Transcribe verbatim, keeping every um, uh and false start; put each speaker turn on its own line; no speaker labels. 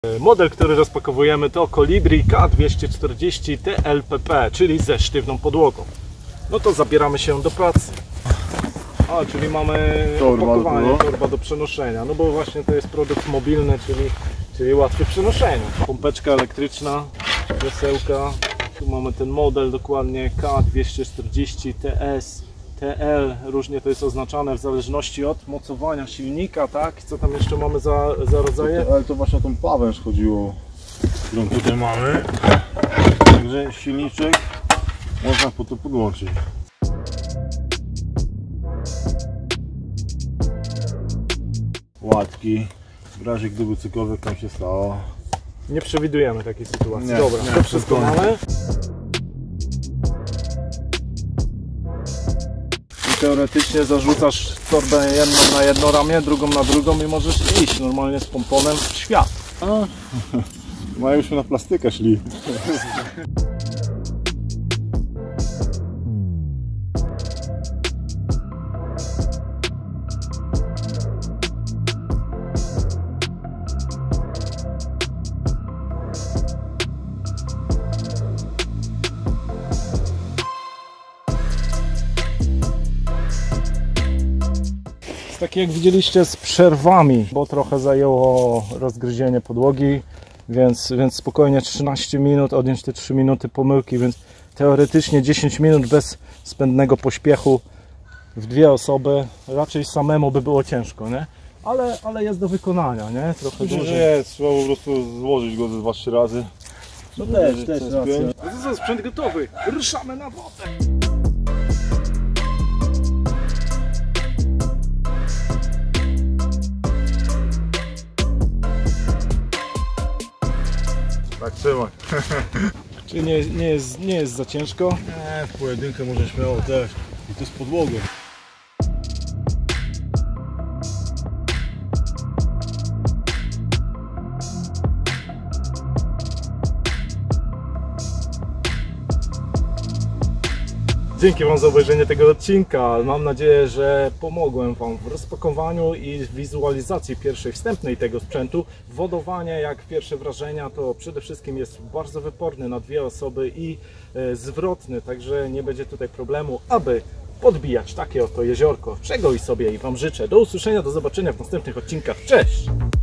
Model, który rozpakowujemy, to Colibri K dwieście czterdzieści T L P P, czyli ze sztywną podłogą. No to zabieramy się do pracy. A, czyli mamy opakowanie, torba do przenoszenia, no bo właśnie to jest produkt mobilny, czyli, czyli łatwy w przenoszeniu. Pompeczka elektryczna, krzesełka, tu mamy ten model dokładnie K dwieście czterdzieści T S, T L, różnie to jest oznaczane w zależności od mocowania silnika, tak? Co tam jeszcze mamy za, za rodzaje?
Ale to właśnie o tą pawęż chodziło, którą tutaj mamy. Także silniczek można po to podłączyć. Łatki, w razie gdyby cokolwiek tam się stało.
Nie przewidujemy takiej sytuacji.
Nie,
Dobra,
nie,
to wszystko mamy. I teoretycznie zarzucasz torbę jedną na jedno ramię, drugą na drugą i możesz iść normalnie z pomponem w świat.
A, no już na plastykę szli.
Tak jak widzieliście, z przerwami, bo trochę zajęło rozgryzienie podłogi, więc, więc spokojnie trzynaście minut, odjąć te trzy minuty pomyłki, więc teoretycznie dziesięć minut bez zbędnego pośpiechu w dwie osoby. Raczej samemu by było ciężko, nie? Ale, ale jest do wykonania, nie? Trochę
Myślę, że jest, trzeba po prostu złożyć go ze dwa trzy razy.
No też, też racja. To jest sprzęt gotowy, ruszamy na wodę!
Tak, trzymaj.
Czyli nie, nie, jest, nie jest za ciężko?
Nie, w pojedynkę może śmiało też. I to z podłogą.
Dzięki Wam za obejrzenie tego odcinka. Mam nadzieję, że pomogłem Wam w rozpakowaniu i wizualizacji pierwszej wstępnej tego sprzętu. Wodowanie, jak pierwsze wrażenia, to przede wszystkim jest bardzo wyporny na dwie osoby i e, zwrotny, także nie będzie tutaj problemu, aby podbijać takie oto jeziorko, czego i sobie i Wam życzę. Do usłyszenia, do zobaczenia w następnych odcinkach. Cześć!